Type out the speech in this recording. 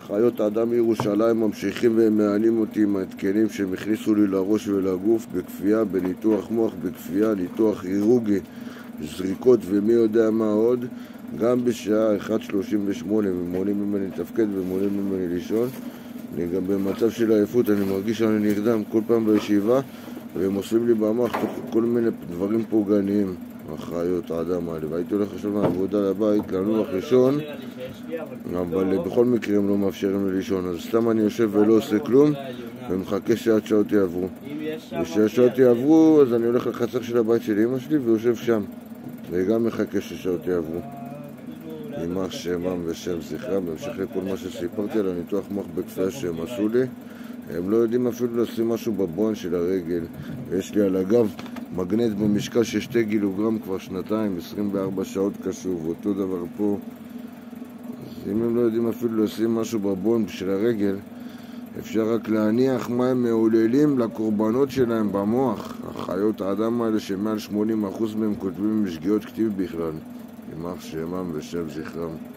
חיות האדם מירושלים ממשיכים והם מענים אותי עם ההתקנים שהם הכניסו לי לראש ולגוף בכפייה, בניתוח מוח בכפייה, ניתוח הירוגי, זריקות ומי יודע מה עוד, גם בשעה 1:38 הם מונעים ממני לתפקד ומונעים ממני לישון. אני גם במצב של עייפות, אני מרגיש שאני נרדם כל פעם בישיבה והם עושים לי במוח כל מיני דברים פוגעניים, החיות האדם האלה. והייתי הולך עכשיו מהעבודה לבית לנוח לישון, אבל בכל מקרה הם לא מאפשרים לי לישון, אז סתם אני יושב ולא עושה כלום ומחכה שהשעות יעברו. וכשהשעות יעברו אז אני הולך לחצר של הבית של אמא שלי ויושב שם וגם מחכה שהשעות יעברו. יימח שמם ושם זכרם. בהמשך לכל מה שסיפרתי על הניתוח מוח בכפייה שהם עשו לי, הם לא יודעים אפילו לשים משהו בבון של הרגל, ויש לי על הגב מגנט במשקל של 2 קילוגרם כבר שנתיים, 24 שעות קשוב, אותו דבר פה. אז אם הם לא יודעים אפילו לשים משהו בבון של הרגל, אפשר רק להניח מה הם מעוללים לקורבנות שלהם במוח. החיות האדם האלה שמעל 80% מהם כותבים עם שגיאות כתיב בכלל. יימח שמם ושם זכרם.